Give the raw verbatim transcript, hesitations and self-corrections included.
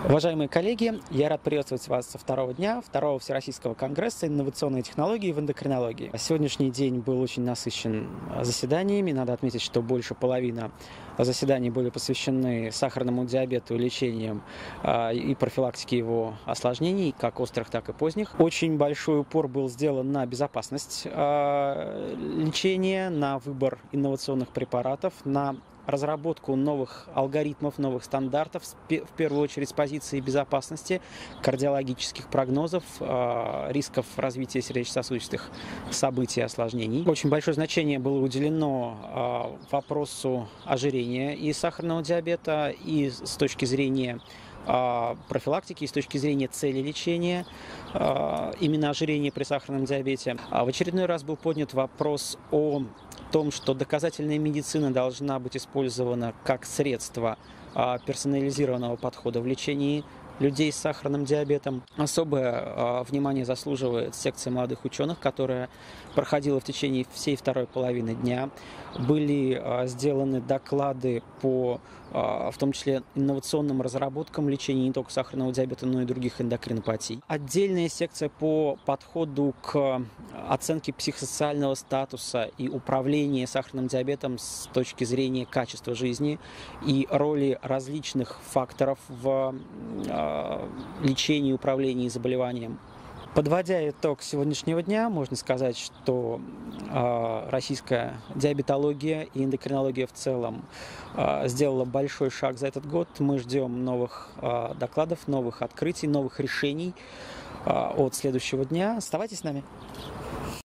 Уважаемые коллеги, я рад приветствовать вас со второго дня второго Всероссийского конгресса «Инновационные технологии в эндокринологии». Сегодняшний день был очень насыщен заседаниями. Надо отметить, что больше половины заседаний были посвящены сахарному диабету, лечениям и профилактике его осложнений, как острых, так и поздних. Очень большой упор был сделан на безопасность лечения, на выбор инновационных препаратов, на разработку новых алгоритмов, новых стандартов, в первую очередь с позиции безопасности, кардиологических прогнозов, рисков развития сердечно-сосудистых событий и осложнений. Очень большое значение было уделено вопросу ожирения и сахарного диабета, и с точки зрения профилактики, и с точки зрения цели лечения именно ожирения при сахарном диабете. В очередной раз был поднят вопрос о том, что доказательная медицина должна быть использована как средство персонализированного подхода в лечении людей с сахарным диабетом. Особое внимание заслуживает секция молодых ученых, которая проходила в течение всей второй половины дня. Были сделаны доклады по, в том числе, инновационным разработкам лечения не только сахарного диабета, но и других эндокринопатий. Отдельная секция по подходу к оценке психосоциального статуса и управления сахарным диабетом с точки зрения качества жизни и роли различных факторов в лечении и управлении заболеванием. Подводя итог сегодняшнего дня, можно сказать, что э, российская диабетология и эндокринология в целом э, сделала большой шаг за этот год. Мы ждем новых э, докладов, новых открытий, новых решений э, от следующего дня. Оставайтесь с нами.